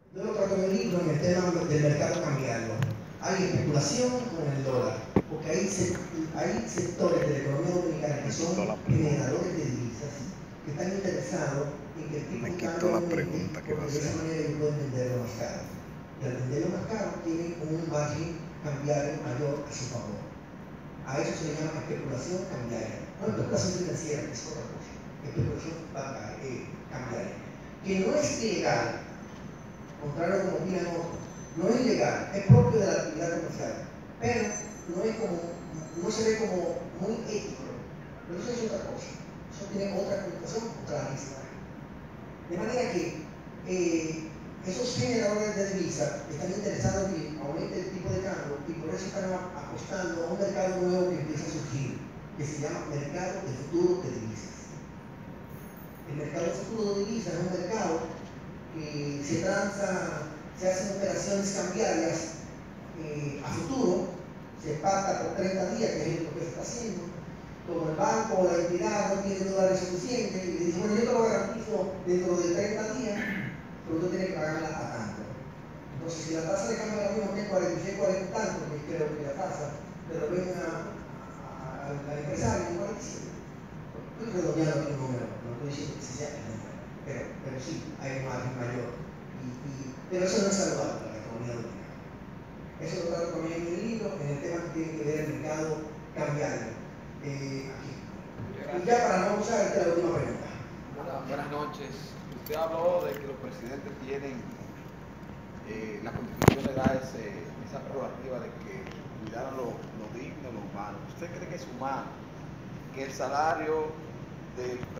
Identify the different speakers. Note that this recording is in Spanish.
Speaker 1: Yo lo trato en el libro en el tema del mercado cambiario. Hay especulación con el dólar, porque hay sectores de la economía dominicana que son generadores de divisas, que están interesados en que el tipo de cambio aumente, porque de esa manera ellos pueden venderlo más caro. Y al venderlo más caro tienen un margen cambiario mayor a su favor. A eso se le llama especulación cambiaria. No especulación financiera, que es otra cosa. Especulación cambiaria. Que no es ilegal, contrario a como opinan otros, no es ilegal, es propio de la actividad comercial, pero no se ve como muy ético. Pero eso es otra cosa, eso tiene otra connotación clarista. De manera que esos generadores de divisas están interesados en que aumente el tipo de cambio y por eso están apostando a un mercado nuevo que empieza a surgir, que se llama mercado de futuro de divisas. El mercado de futuro de divisas es un mercado que se hacen operaciones cambiarias a futuro, se pacta por 30 días, que es lo que se está haciendo. Como el banco o la entidad no tiene dólares suficientes, y le dice, bueno, yo te lo garantizo dentro de 30 días, pero tú tienes que pagarla a tanto. Entonces, si la tasa de cambio ahora mismo es 46, 40 tanto, que creo que la tasa, pero ven al empresario en 47. Estoy redondeando aquí un número, no estoy diciendo que sea el número, pero sí, hay un margen mayor. Pero eso no es saludable para la economía dominicana. Eso lo trato también en el libro, en el tema que tiene que ver el mercado cambiario. Aquí. Y ya para no usar, esta es la última pregunta.
Speaker 2: Buenas noches. Usted habló de que los presidentes tienen, la Constitución le da esa prerrogativa de que cuidar lo digno, lo humano. ¿Usted cree que es humano que el salario del